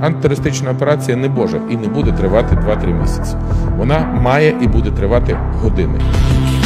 антитерористична операція не може і не буде тривати 2-3 місяці. Вона має і буде тривати години.